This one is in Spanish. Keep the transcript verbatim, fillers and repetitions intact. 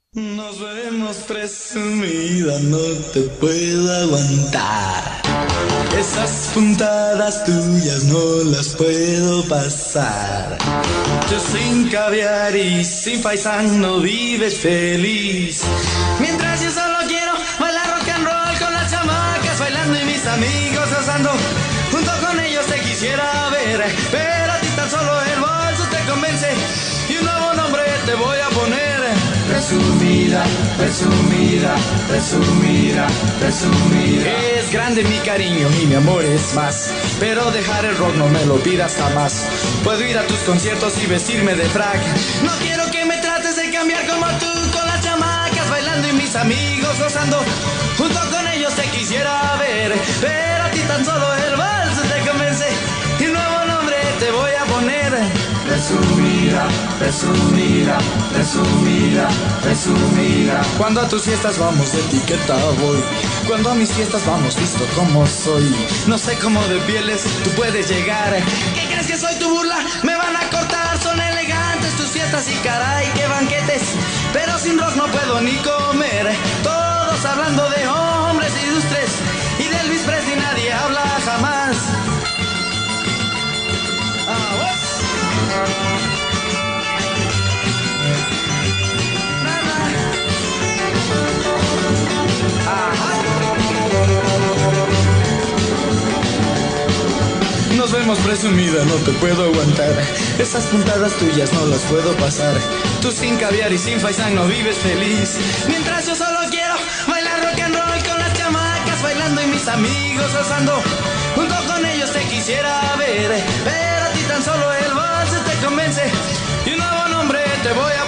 Nos vemos presumida, no te puedo aguantar. Esas puntadas tuyas no las puedo pasar. Yo sin caviar y sin faisán no vives feliz. Mientras yo solo quiero bailar rock and roll con las chamacas bailando y mis amigos gozando. Junto con ellos te quisiera ver, pero a ti tan solo el bolso te convence y un nuevo nombre te voy a poner. Presumida, presumida, presumida, presumida. Es grande mi cariño y mi amor es más, pero dejar el rock no me lo pidas jamás. Puedo ir a tus conciertos y vestirme de frac. No quiero que me trates de cambiar como tú, con las chamacas bailando y mis amigos gozando. Junto con ellos te quisiera ver, pero a ti tan solo el vals te convence y un nuevo nombre te voy a poner. Presumida, presumida, presumida, presumida. Cuando a tus fiestas vamos de etiqueta voy, cuando a mis fiestas vamos visto como soy. No sé cómo de pieles tú puedes llegar. ¿Qué crees que soy tu burla? Me van a cortar. Son elegantes tus fiestas y caray qué banquetes, pero sin rock no puedo ni comer. Todos hablando de hombres ilustres y de Elvis Presley nadie habla jamás. Ah, pues. Nos vemos presumida, no te puedo aguantar. Esas puntadas tuyas no las puedo pasar. Tú sin caviar y sin faisán no vives feliz. Mientras yo solo quiero bailar rock and roll con las chamacas bailando y mis amigos gozando. Junto con ellos te quisiera ver, pero a ti tan solo el vals te convence y un nuevo nombre te voy a